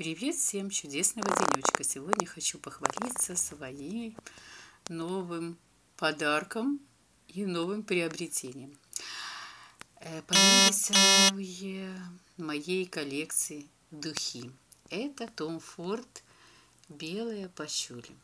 Привет всем, чудесного денечка! Сегодня хочу похвалиться своим новым подарком и новым приобретением. Появились новые моей коллекции духи. Это Tom Ford белая пачули.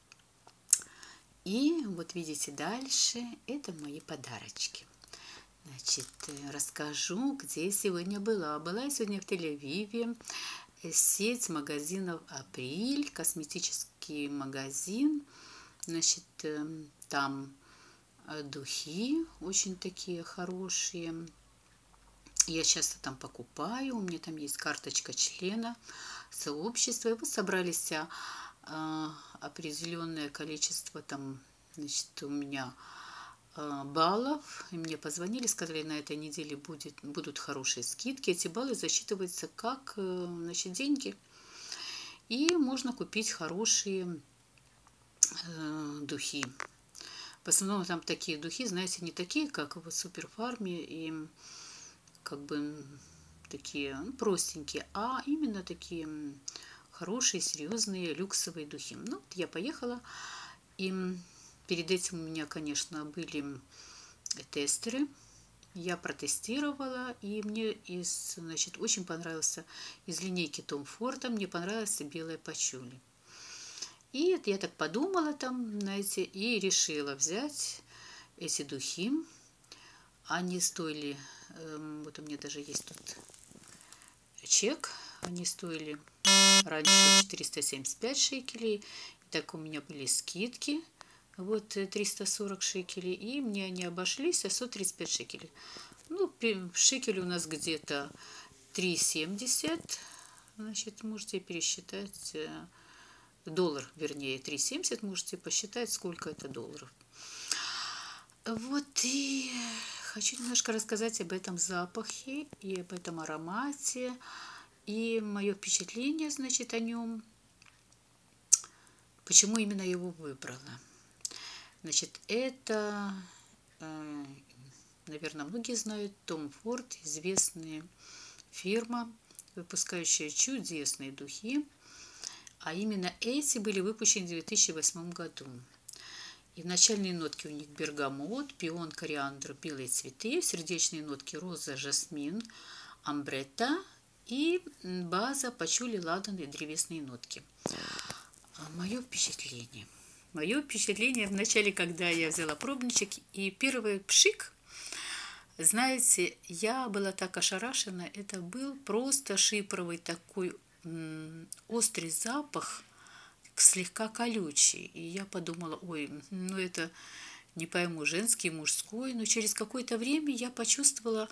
И вот видите дальше, это мои подарочки. Значит, расскажу, где я сегодня была. Была я сегодня в Тель-Авиве. Сеть магазинов «Апрель», косметический магазин. Значит, там духи очень такие хорошие. Я часто там покупаю. У меня там есть карточка члена сообщества. И вот собрались определенное количество там, значит, у меня баллов. И мне позвонили, сказали, на этой неделе будут хорошие скидки. Эти баллы засчитываются как, значит, деньги. И можно купить хорошие духи. В основном там такие духи, знаете, не такие, как в Суперфарме и как бы такие простенькие, а именно такие хорошие, серьезные, люксовые духи. Ну, вот я поехала, и перед этим у меня, конечно, были тестеры. Я протестировала, и мне значит, очень понравился из линейки Tom Ford, мне понравился белая пачули. И я так подумала там, знаете, и решила взять эти духи. Они стоили, вот у меня даже есть тут чек, они стоили раньше 475 шекелей. Так у меня были скидки, вот 340 шекелей, и мне они обошлись 135 шекелей. Ну, шекель у нас где-то 3,70, значит, можете пересчитать, доллар, вернее, 3,70, можете посчитать, сколько это долларов. Вот, и хочу немножко рассказать об этом запахе и об этом аромате, и мое впечатление, значит, о нем, почему именно его выбрала. Значит, это, наверное, многие знают, Tom Ford, известная фирма, выпускающая чудесные духи. А именно эти были выпущены в 2008 году. И в начальные нотки у них бергамот, пион, кориандр, белые цветы, сердечные нотки роза, жасмин, амбретта и база, пачули, ладан и древесные нотки. Мое впечатление. Мое впечатление в начале, когда я взяла пробничек, и первый пшик, знаете, я была так ошарашена, это был просто шипровый такой острый запах, слегка колючий. И я подумала, ой, ну это не пойму, женский, мужской. Но через какое-то время я почувствовала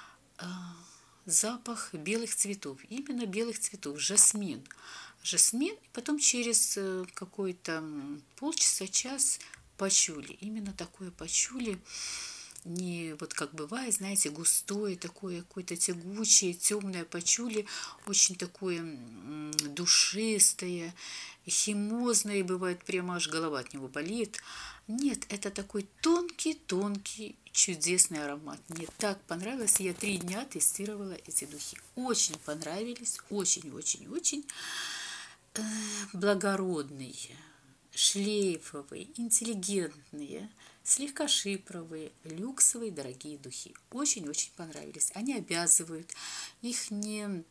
запах белых цветов, именно белых цветов, жасмин. Жасмин, и потом через какой-то полчаса, час пачули. Именно такое пачули, не вот как бывает, знаете, густое, такое какое-то тягучее, темное пачули, очень такое душистое, химозное, и бывает прямо аж голова от него болит. Нет, это такой тонкий-тонкий, чудесный аромат. Мне так понравилось, я 3 дня тестировала эти духи. Очень понравились, очень-очень-очень благородные, шлейфовые, интеллигентные, слегка шипровые, люксовые, дорогие духи. Очень-очень понравились. Они обязывают, их не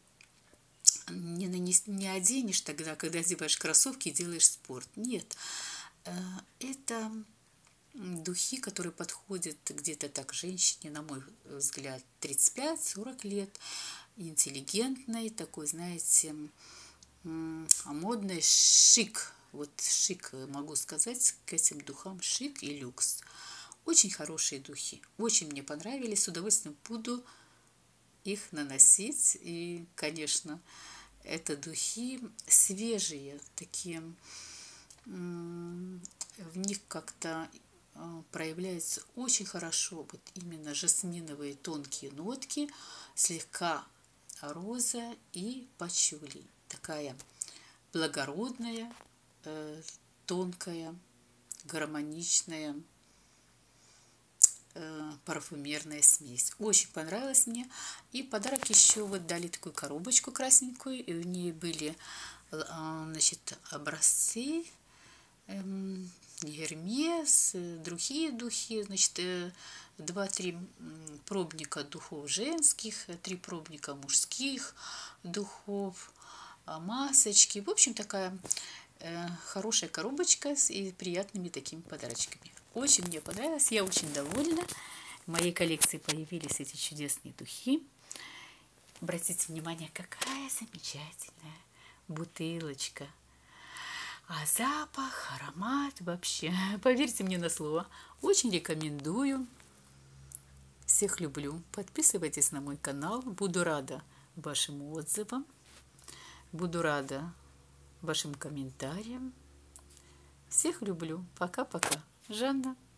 оденешь тогда, когда одеваешь кроссовки и делаешь спорт. Нет, это духи, которые подходят где-то так женщине, на мой взгляд, 35-40 лет, интеллигентной, такой, знаете, модный шик. Вот шик, могу сказать, к этим духам шик и люкс. Очень хорошие духи. Очень мне понравились. С удовольствием буду их наносить. И, конечно, это духи свежие, такие, в них как-то проявляются очень хорошо вот именно жасминовые тонкие нотки, слегка роза и пачули. Такая благородная, тонкая, гармоничная, парфюмерная смесь. Очень понравилось мне. И в подарок еще вот дали такую коробочку красненькую, и в ней были, значит, образцы Гермес, другие духи, значит, 2-3 пробника духов женских, 3 пробника мужских духов, масочки. В общем, такая хорошая коробочка с и приятными такими подарочками. Очень мне понравилось, я очень довольна. В моей коллекции появились эти чудесные духи. Обратите внимание, какая замечательная бутылочка. А запах, аромат вообще, поверьте мне на слово, очень рекомендую. Всех люблю. Подписывайтесь на мой канал. Буду рада вашим отзывам. Буду рада вашим комментариям. Всех люблю. Пока-пока. Жанна.